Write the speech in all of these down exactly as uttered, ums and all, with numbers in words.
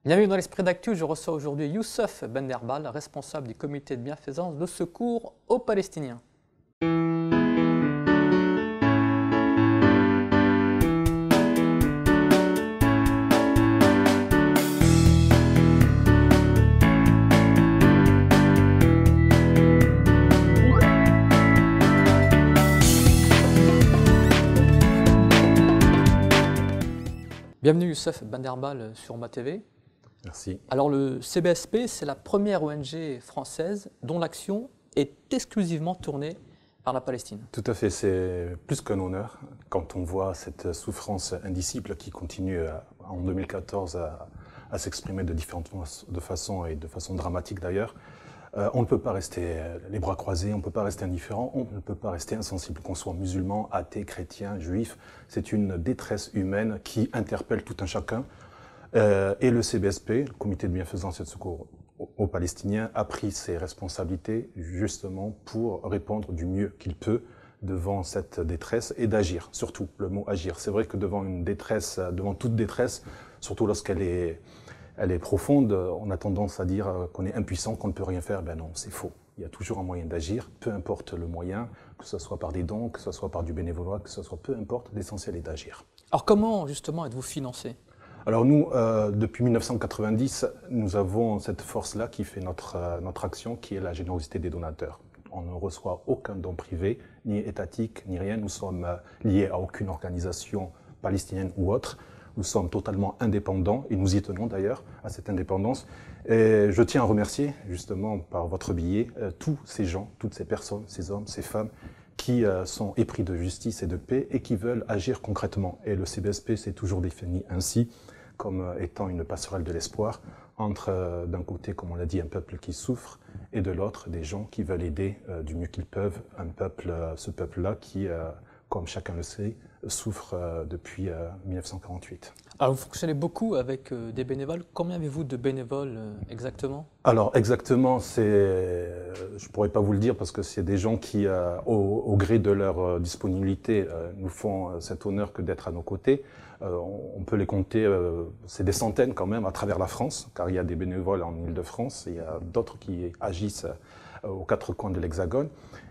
Bienvenue dans l'Esprit d'actu, je reçois aujourd'hui Youssef Benderbal, responsable du comité de bienfaisance de secours aux Palestiniens. Bienvenue Youssef Benderbal sur Ma T V. Merci. Alors le C B S P, c'est la première O N G française dont l'action est exclusivement tournée par la Palestine. Tout à fait, c'est plus qu'un honneur quand on voit cette souffrance indicible qui continue à, en deux mille quatorze à, à s'exprimer de différentes de façons et de façon dramatique d'ailleurs. Euh, on ne peut pas rester les bras croisés, on ne peut pas rester indifférent, on ne peut pas rester insensible, qu'on soit musulman, athée, chrétien, juif. C'est une détresse humaine qui interpelle tout un chacun. Euh, et le C B S P, le Comité de bienfaisance et de secours aux, aux Palestiniens, a pris ses responsabilités justement pour répondre du mieux qu'il peut devant cette détresse et d'agir, surtout le mot agir. C'est vrai que devant une détresse, devant toute détresse, surtout lorsqu'elle est, elle est profonde, on a tendance à dire qu'on est impuissant, qu'on ne peut rien faire. Ben non, c'est faux. Il y a toujours un moyen d'agir, peu importe le moyen, que ce soit par des dons, que ce soit par du bénévolat, que ce soit peu importe, l'essentiel est d'agir. Alors comment justement êtes-vous financé ? Alors nous, euh, depuis mille neuf cent quatre-vingt-dix, nous avons cette force-là qui fait notre, euh, notre action, qui est la générosité des donateurs. On ne reçoit aucun don privé, ni étatique, ni rien. Nous sommes euh, liés à aucune organisation palestinienne ou autre. Nous sommes totalement indépendants, et nous y tenons d'ailleurs à cette indépendance. Et je tiens à remercier, justement, par votre billet, euh, tous ces gens, toutes ces personnes, ces hommes, ces femmes, qui euh, sont épris de justice et de paix et qui veulent agir concrètement. Et le C B S P s'est toujours défini ainsi, comme étant une passerelle de l'espoir entre, euh, d'un côté, comme on l'a dit, un peuple qui souffre, et de l'autre, des gens qui veulent aider euh, du mieux qu'ils peuvent, un peuple, euh, ce peuple-là qui, euh, comme chacun le sait, souffre euh, depuis euh, mille neuf cent quarante-huit. Alors vous fonctionnez beaucoup avec euh, des bénévoles. Combien avez-vous de bénévoles euh, exactement ? Alors exactement, c'est, je ne pourrais pas vous le dire parce que c'est des gens qui, euh, au, au gré de leur euh, disponibilité, euh, nous font euh, cet honneur que d'être à nos côtés. Euh, on, on peut les compter, euh, c'est des centaines quand même à travers la France, car il y a des bénévoles en Île-de-France, il y a d'autres qui agissent euh, aux quatre coins de l'Hexagone.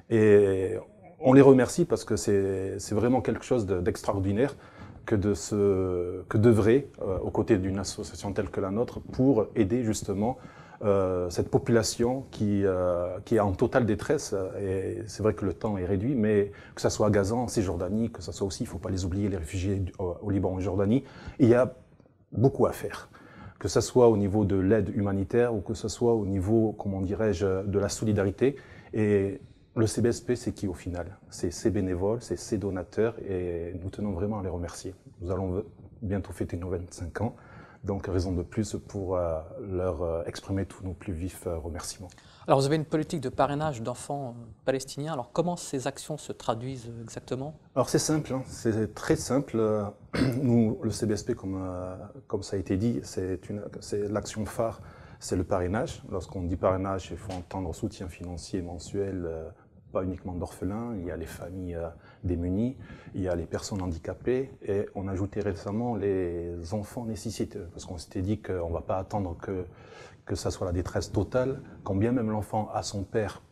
Et on les remercie parce que c'est, c'est vraiment quelque chose de, d'extraordinaire que de se, que d'œuvrer euh, aux côtés d'une association telle que la nôtre pour aider justement Euh, cette population qui, euh, qui est en totale détresse. Et c'est vrai que le temps est réduit, mais que ce soit à Gaza, en Cisjordanie, que ce soit aussi, il ne faut pas les oublier, les réfugiés au, au Liban et en Jordanie, il y a beaucoup à faire. Que ce soit au niveau de l'aide humanitaire ou que ce soit au niveau, comment dirais-je, de la solidarité. Et le C B S P, c'est qui au final? C'est ces bénévoles, c'est ces donateurs, et nous tenons vraiment à les remercier. Nous allons bientôt fêter nos vingt-cinq ans. Donc, raison de plus pour euh, leur euh, exprimer tous nos plus vifs euh, remerciements. Alors vous avez une politique de parrainage d'enfants palestiniens. Alors comment ces actions se traduisent exactement ? Alors c'est simple, hein, c'est très simple. Nous, le C B S P, comme, euh, comme ça a été dit, c'est, une, c'est l'action phare, c'est le parrainage. Lorsqu'on dit parrainage, il faut entendre soutien financier mensuel, euh, pas uniquement d'orphelins, il y a les familles euh, démunies, il y a les personnes handicapées, et on a ajouté récemment les enfants nécessiteux, parce qu'on s'était dit qu'on ne va pas attendre que, que ça soit la détresse totale, quand bien même l'enfant a son père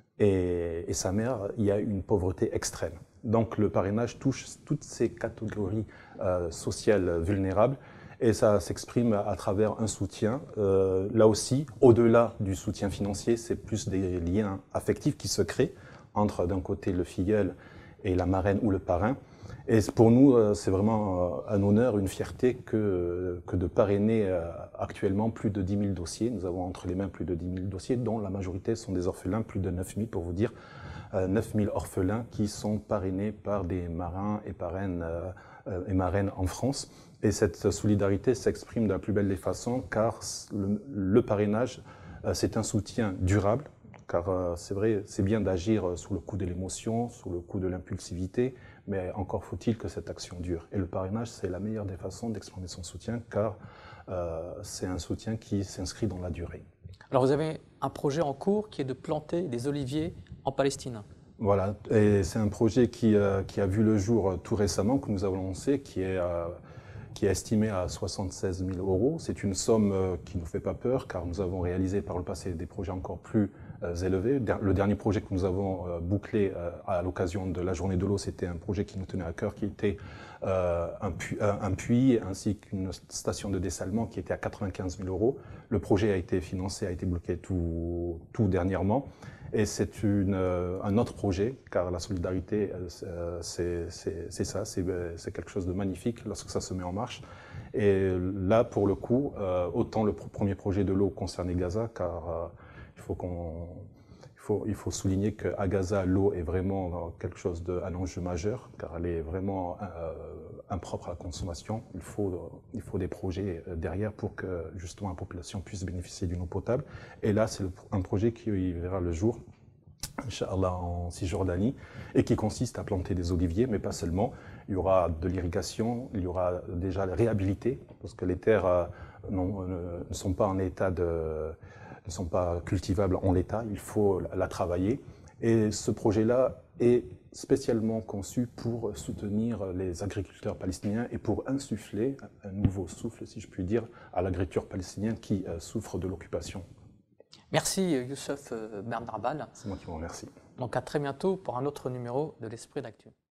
et, et sa mère, il y a une pauvreté extrême. Donc le parrainage touche toutes ces catégories euh, sociales vulnérables, et ça s'exprime à travers un soutien. Euh, là aussi, au-delà du soutien financier, c'est plus des liens affectifs qui se créent entre d'un côté le filleul et la marraine ou le parrain. Et pour nous, c'est vraiment un honneur, une fierté que, que de parrainer actuellement plus de dix mille dossiers. Nous avons entre les mains plus de dix mille dossiers, dont la majorité sont des orphelins, plus de neuf mille pour vous dire, neuf mille orphelins qui sont parrainés par des marrains et parraines et marraines en France. Et cette solidarité s'exprime de la plus belle des façons, car le, le parrainage, c'est un soutien durable. Car euh, c'est vrai, c'est bien d'agir sous le coup de l'émotion, sous le coup de l'impulsivité, mais encore faut-il que cette action dure. Et le parrainage, c'est la meilleure des façons d'exprimer son soutien, car euh, c'est un soutien qui s'inscrit dans la durée. Alors vous avez un projet en cours qui est de planter des oliviers en Palestine. Voilà, et c'est un projet qui, euh, qui a vu le jour tout récemment, que nous avons lancé, qui est, euh, qui est estimé à soixante-seize mille euros. C'est une somme euh, qui ne nous fait pas peur, car nous avons réalisé par le passé des projets encore plus euh, élevés. Le dernier projet que nous avons euh, bouclé euh, à l'occasion de la journée de l'eau, c'était un projet qui nous tenait à cœur, qui était euh, un, puits, un puits ainsi qu'une station de dessalement qui était à quatre-vingt-quinze mille euros. Le projet a été financé, a été bloqué tout, tout dernièrement. Et c'est euh, un autre projet, car la solidarité, euh, c'est ça, c'est quelque chose de magnifique lorsque ça se met en marche. Et là, pour le coup, euh, autant le pr premier projet de l'eau concernait Gaza, car euh, il faut qu'on... Il faut, il faut souligner qu'à Gaza, l'eau est vraiment quelque chose de, un enjeu majeur, car elle est vraiment euh, impropre à la consommation. Il faut, il faut des projets derrière pour que justement la population puisse bénéficier d'une eau potable. Et là, c'est un projet qui verra le jour, Inch'Allah, en Cisjordanie, et qui consiste à planter des oliviers, mais pas seulement. Il y aura de l'irrigation, il y aura déjà la réhabilité, parce que les terres euh, non, ne sont pas en état de... ne sont pas cultivables en l'état, il faut la travailler. Et ce projet-là est spécialement conçu pour soutenir les agriculteurs palestiniens et pour insuffler un nouveau souffle, si je puis dire, à l'agriculture palestinienne qui souffre de l'occupation. Merci Youssef Bernard Bal. C'est moi qui vous remercie. Donc à très bientôt pour un autre numéro de l'Esprit d'actu.